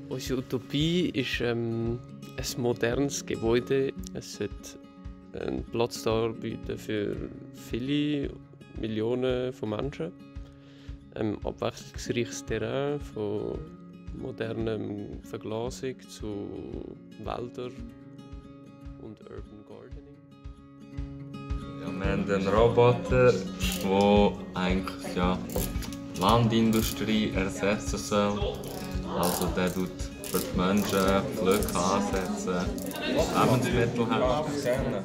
Unsere Utopie ist ein modernes Gebäude. Es sollte einen Platz darbieten für viele Millionen von Menschen. Abwechslungsreiches Terrain von moderner Verglasung zu Wäldern und Urban Gardening. Ja, wir haben einen Roboter, der eigentlich die Landindustrie ersetzen soll. Also der tut für die Menschen Pflöcke ansetzen, Lebensmittel herstellen.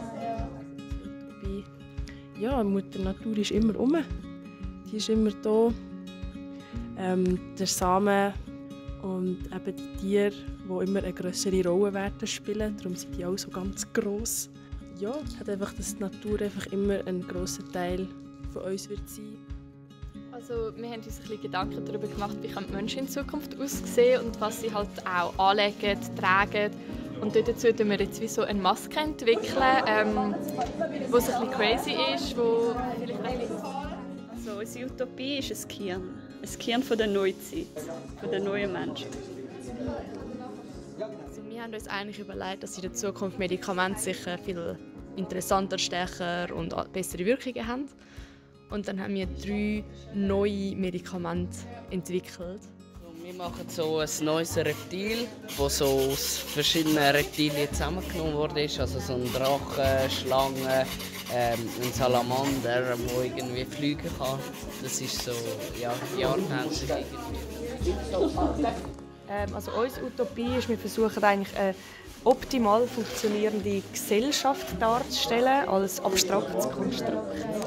Ja, Mutter Natur ist immer rum. Die ist immer da. Der Samen und eben die Tiere, die immer eine grössere Rolle werden spielen. Darum sind die auch so ganz gross. Ja, hat einfach, dass die Natur einfach immer ein grosser Teil von uns wird sein. Also wir haben uns ein bisschen Gedanken darüber gemacht, wie die Menschen in Zukunft aussehen und was sie halt auch anlegen, tragen. Und dazu entwickeln wir jetzt wie so eine Maske, entwickeln, die so ein bisschen crazy ist, wo vielleicht ein bisschen... Also unsere Utopie ist ein Kern von der Neuzeit, von den neuen Menschen. Also wir haben uns eigentlich überlegt, dass in der Zukunft Medikamente sicher viel interessanter, stärker und bessere Wirkungen haben. Und dann haben wir 3 neue Medikamente entwickelt. Wir machen so ein neues Reptil, das so aus verschiedenen Reptilien zusammengenommen wurde. Also so ein Drache, Schlange, ein Salamander, der irgendwie fliegen kann. Das ist so, ja, jahrtausend irgendwie. Also unsere Utopie ist, wir versuchen eigentlich eine optimal funktionierende Gesellschaft darzustellen als abstraktes Konstrukt.